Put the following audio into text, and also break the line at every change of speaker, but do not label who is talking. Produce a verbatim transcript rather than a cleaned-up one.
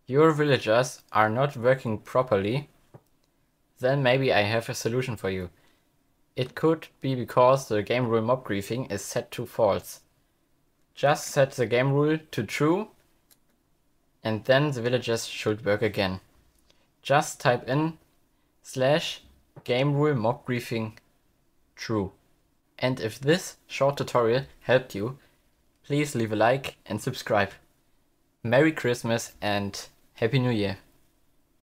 your villagers are not working properly, then maybe I have a solution for you. It could be because the game rule mob griefing is set to false. Just set the game rule to true, and then the villagers should work again. Just type in slash game rule mob griefing true. And if this short tutorial helped you, please leave a like and subscribe. Merry Christmas and Happy New Year!